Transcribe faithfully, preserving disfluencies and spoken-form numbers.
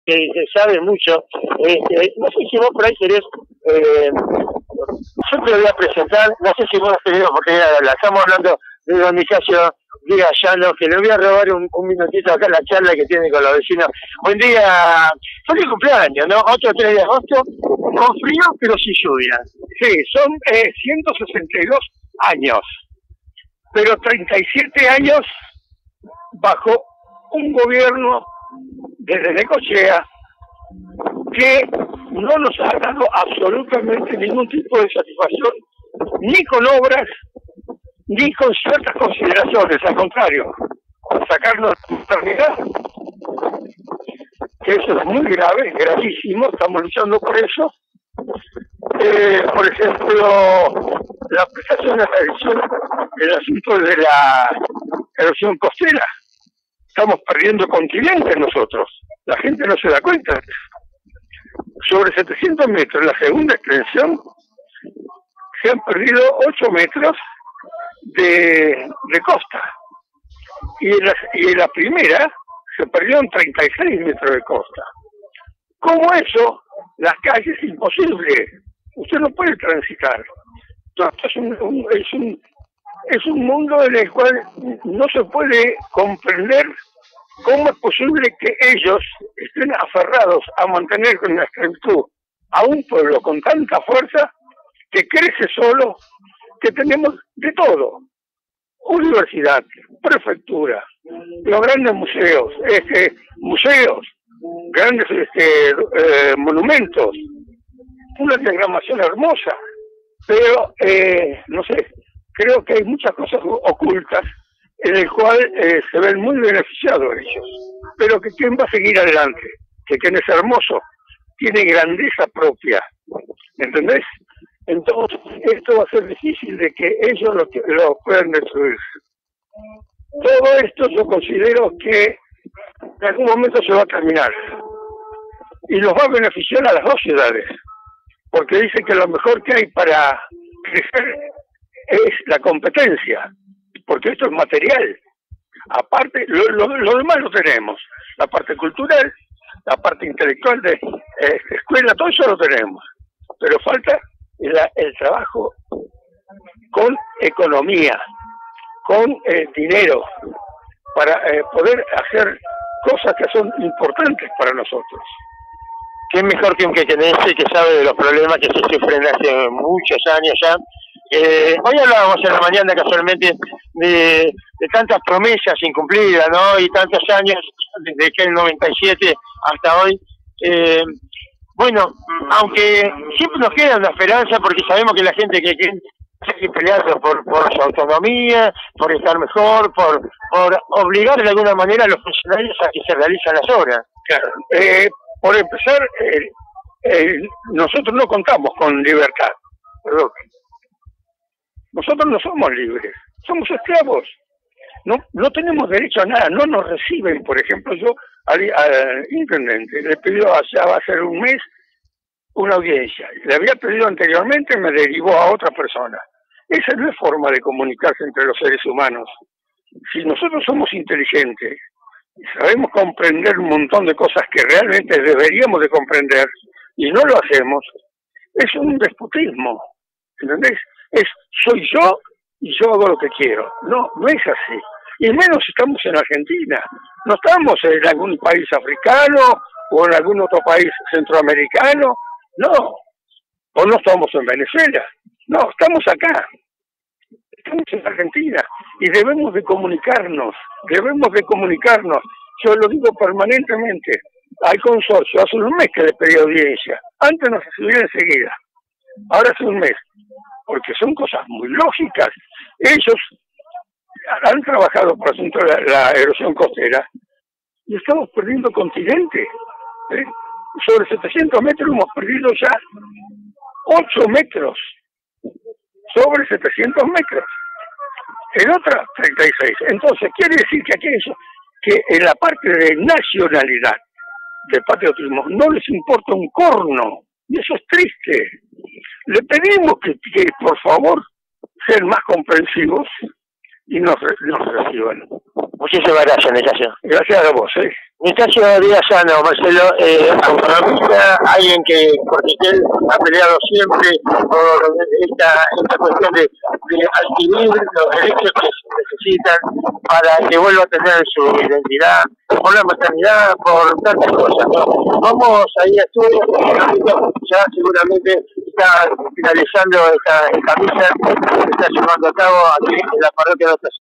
que, que sabe mucho. Este, no sé si vos por ahí querés, eh, yo te lo voy a presentar, no sé si vos has tenido oportunidad de hablar. Estamos hablando de don Nicasio Díaz Llano, que le voy a robar un, un minutito acá en la charla que tiene con los vecinos. Buen día, feliz cumpleaños, ¿no? otro tres de agosto, con frío pero sin lluvia. Sí, son eh, ciento sesenta y dos años, pero treinta y siete años bajo un gobierno desde Necochea que no nos ha dado absolutamente ningún tipo de satisfacción, ni con obras, ni con ciertas consideraciones, al contrario, sacarnos la maternidad, que eso es muy grave, gravísimo, estamos luchando por eso. Eh, por ejemplo, la prestación de la edición, el asunto de la erosión costera, estamos perdiendo continentes nosotros, la gente no se da cuenta. Sobre setecientos metros, en la segunda extensión, se han perdido ocho metros de, de costa. Y en, la, y en la primera se perdieron treinta y seis metros de costa. ¿Cómo eso? Las calles es imposible. Usted no puede transitar. Esto es un, un, es, un, es un mundo en el cual no se puede comprender cómo es posible que ellos estén aferrados a mantener con la esclavitud a un pueblo con tanta fuerza que crece solo, que tenemos de todo. Universidad, prefectura, los grandes museos, este, museos, grandes este, eh, monumentos, una diagramación hermosa, pero eh, no sé, creo que hay muchas cosas ocultas en el cual eh, se ven muy beneficiados ellos, pero que quién va a seguir adelante, que quien es hermoso tiene grandeza propia, ¿entendés? Entonces esto va a ser difícil de que ellos lo, lo puedan destruir. Todo esto yo considero que en algún momento se va a terminar y nos va a beneficiar a las dos ciudades, porque dicen que lo mejor que hay para crecer es la competencia, porque esto es material. Aparte, lo, lo, lo demás lo tenemos, la parte cultural, la parte intelectual de eh, escuela, todo eso lo tenemos, pero falta el, el trabajo con economía, con eh, dinero, para eh, poder hacer cosas que son importantes para nosotros. ¿Qué mejor que un quequenense que sabe de los problemas que se sufren hace muchos años ya? Eh, hoy hablábamos en la mañana casualmente de, de tantas promesas incumplidas, ¿no? Y tantos años, desde que el noventa y siete hasta hoy. Eh, bueno, aunque siempre nos queda una esperanza, porque sabemos que la gente que quiere peleando por, por su autonomía, por estar mejor, por, por obligar de alguna manera a los funcionarios a que se realicen las obras. Claro. Eh, por empezar, eh, eh, nosotros no contamos con libertad. Perdón. Nosotros no somos libres, somos esclavos. No, no tenemos derecho a nada, no nos reciben. Por ejemplo, yo al, al intendente le pidió allá va a ser un mes una audiencia. Le había pedido anteriormente, me derivó a otra persona. Esa no es forma de comunicarse entre los seres humanos. Si nosotros somos inteligentes y sabemos comprender un montón de cosas que realmente deberíamos de comprender y no lo hacemos, es un despotismo, ¿entendés? Es soy yo y yo hago lo que quiero. No, no es así. Y menos estamos en Argentina. No estamos en algún país africano o en algún otro país centroamericano. No. O no estamos en Venezuela. No, estamos acá. Estamos en Argentina. Y debemos de comunicarnos. Debemos de comunicarnos. Yo lo digo permanentemente. Al consorcio, hace un mes que le pedí audiencia. Antes nos recibía enseguida. Ahora hace un mes. Porque son cosas muy lógicas. Ellos han trabajado por asunto de la, la erosión costera y estamos perdiendo continente. ¿eh? Sobre setecientos metros hemos perdido ya ocho metros. Sobre setecientos metros. En otra, treinta y seis. Entonces, quiere decir que aquellos que en la parte de nacionalidad, de patriotismo, no les importa un corno. Y eso es triste. Le pedimos que, que por favor, sean más comprensivos y nos, nos reciban. Muchísimas gracias, Nicasio. Gracias a vos, ¿eh? Nicasio Díaz Sano, Marcelo, eh, autonomista, alguien que, porque él ha peleado siempre por esta, esta cuestión de, de adquirir los derechos que se necesitan para que vuelva a tener su identidad, por la maternidad, por tantas cosas, ¿no? Vamos ahí a estudios, ya seguramente está finalizando esta, esta misa que se está llevando a cabo aquí en la parroquia de Nuestra